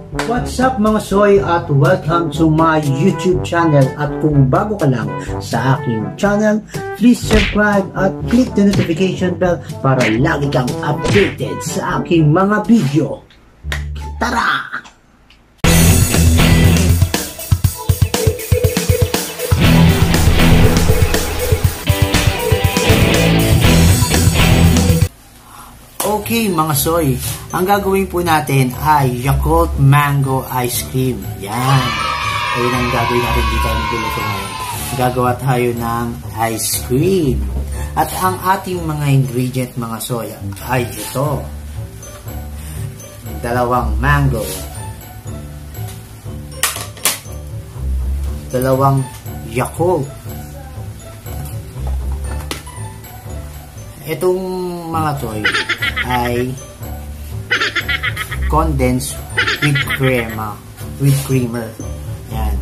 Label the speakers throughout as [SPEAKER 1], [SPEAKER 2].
[SPEAKER 1] What's up mga soy at welcome to my YouTube channel, at kung bago ka lang sa aking channel, please subscribe at click the notification bell para lagi kang updated sa aking mga video. Tara! Okay mga soy, ang gagawin po natin ay Yakult Mango Ice Cream. Yan. Ayun ang gagawin natin dito ang guluto ngayon. Gagawa tayo ng ice cream. At ang ating mga ingredient mga soy ay ito. 2 mango. 2 Yakult. Itong mga toy ay condensed with creamer. Yan.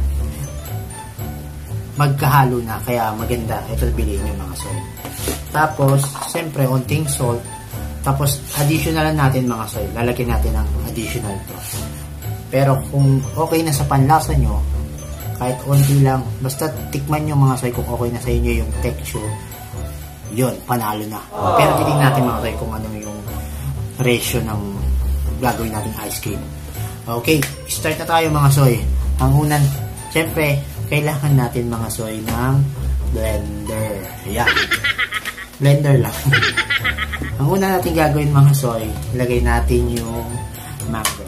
[SPEAKER 1] Magkahalo na, kaya maganda. Ito bilhin nyo mga soy. Tapos, siyempre, onting salt. Tapos, additional natin mga soy. Lalagyan natin ng additional to. Pero kung okay na sa panlasa nyo, kahit onti lang, basta tikman nyo mga soy kung okay na sa inyo yung texture, yun, panalo na. Pero titignan natin mga soy kung ano yung ratio ng gagawin nating ice cream. Okay, start na tayo mga soy. Ang unang, syempre, kailangan natin mga soy ng blender. Ayan. Blender lang. Ang una natin gagawin mga soy, ilagay natin yung mango.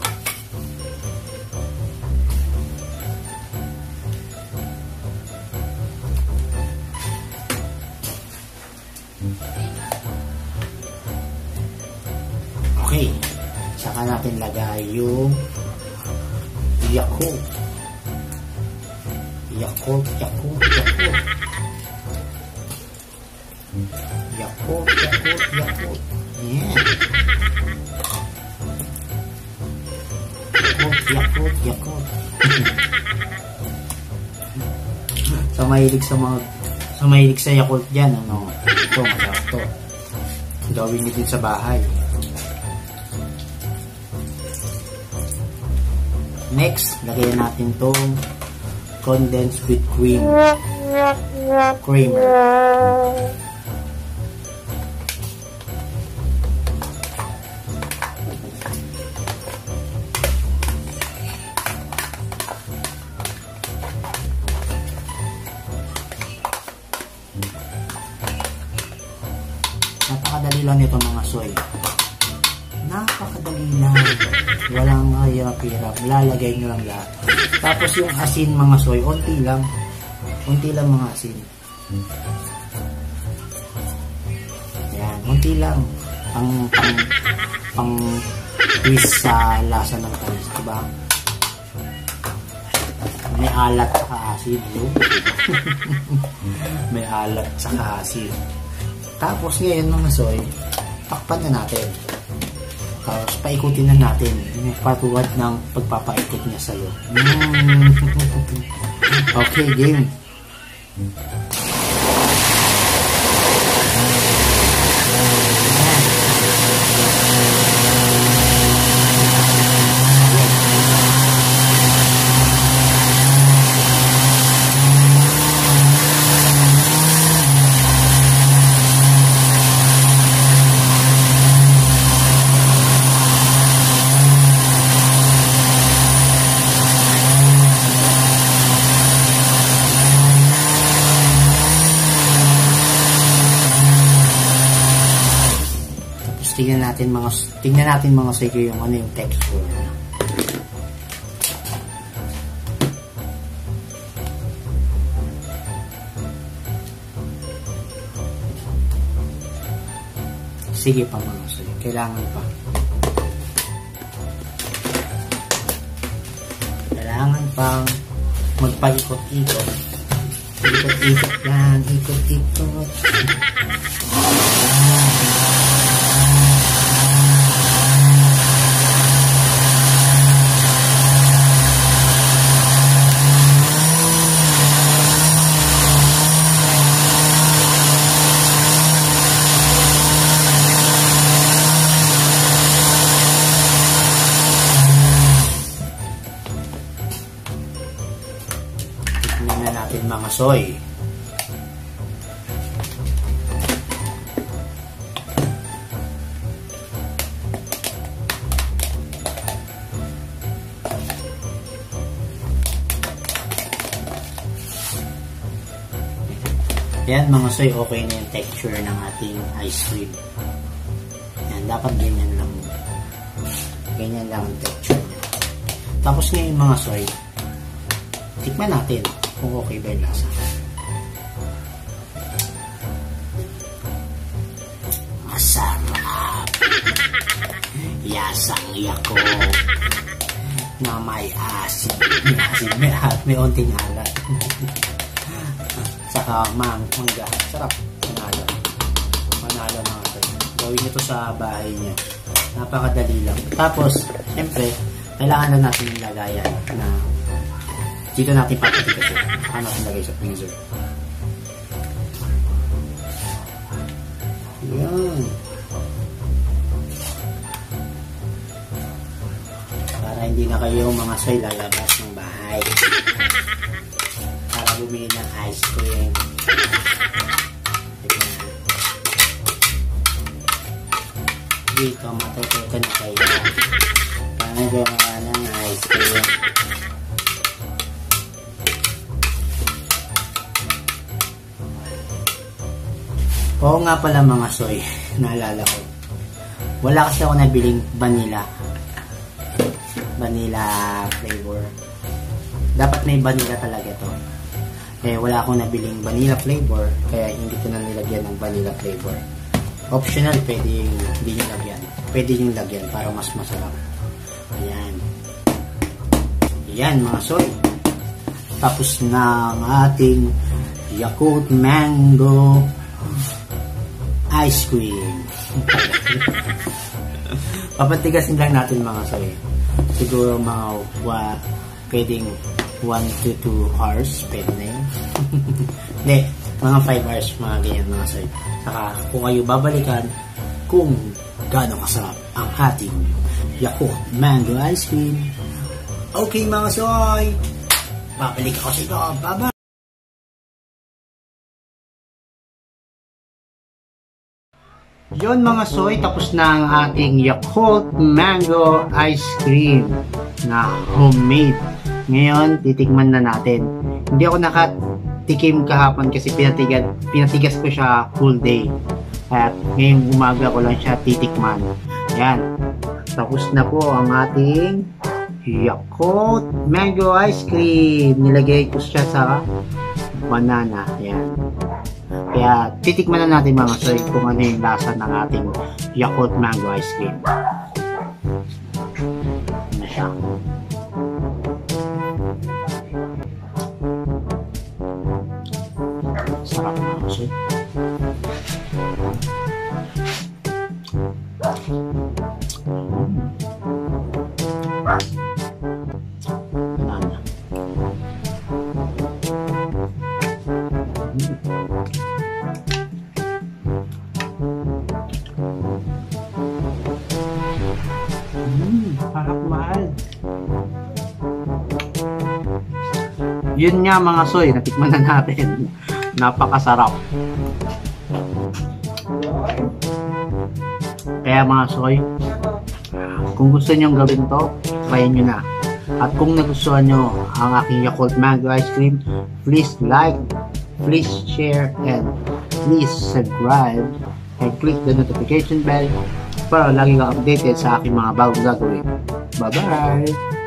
[SPEAKER 1] Okay, saka natin lagay yung Yakult. Yakult. Yeah. Yakult. Sa mahilig sa Yakult dyan, ano, ito, masarap to. Gawin nyo din sa bahay. Next, lagyan natin itong condensed with creamer. Napakadali lang nito mga soy. Napakadali lang. Walang hirap-hirap. Lalagay nyo lang lahat. Tapos yung asin mga soy, onti lang. Onti lang mga asin. Yan, onti lang. Pang twist sa lasa ng tamis, diba? May alat saka asin. May alat saka asin. Tapos ngayon mga soy, takpan na natin. Tapos paikutin na natin. Patuwad ng pagpapaikot niya sa loob. Okay, game. Tingnan natin mga soy yung ano yung texture. Sige pa mga soy, kailangan pa. Kailangan pang magpaikot-ikot. Ikot-ikot lang, ikot-ikot. natin mga soy. Yan mga soy, okay na yung texture ng ating ice cream. Yan, dapat ganyan lang. Ganyan lang ang texture niya. Tapos ngayon mga soy, tikman natin kung okay ba yung lasa. Masarap! Yasang yako na may asin. May onting alat. Saka mangga. Sarap. Manalo. Manalo mga soy. Gawin nyo to sa bahay niya. Napakadali lang. Tapos, siyempre, kailangan na natin yung lagayan na dito natin papatigas ito. Ano natin lagay sa freezer. Yan. Para hindi na kayo mga soy lalabas ng bahay. Para bumili ng ice cream. Dito matututo na kayo. Paano gawa ng ice cream. Oo nga pala mga soy, naalala ko. Wala kasi ako nabiling vanilla flavor. Dapat may vanilla talaga to. Eh wala akong nabiling vanilla flavor, kaya hindi ko na nilagyan ng vanilla flavor. Optional, pwede yung hindi nyo lagyan. Pwede yung lagyan para mas masarap. Ayan. Ayan mga soy. Tapos na ang ating Yakult Mango Ice Cream. Papatigasin lang natin mga soy. Siguro mga pwedeng 1 to 2 hours. Pwede na yun. Hindi. Mga 5 hours, mga ganyan mga soy. Saka kung kayo babalikan kung gaano kasarap ang ating Yakult Mango Ice Cream. Okay mga soy, babalik ako sa ito. Bye-bye! Yun mga soy, tapos na ang ating Yakult Mango Ice Cream na homemade. Ngayon, titikman na natin. Hindi ako nakatikim kahapon kasi pinatigas ko siya full day. At ngayong umaga ko lang siya titikman. Yan. Tapos na po ang ating Yakult Mango Ice Cream. Nilagay ko siya sa banana. Yan. Kaya titikman na natin mga soy kung ano yung lasa ng ating Yakult Mango Ice Cream. Ano siya? Sarap mga soy. Banana. Harap mahal. Yun nga mga soy, natikman na natin. Napakasarap. Kaya mga soy, kung gusto nyo gawin to, try nyo na. At kung nagustuhan nyo ang aking Yakult Mango Ice Cream, please like, please share, and please subscribe and click the notification bell para lagi kang updated sa aking mga bagong gagawin. Bye-bye!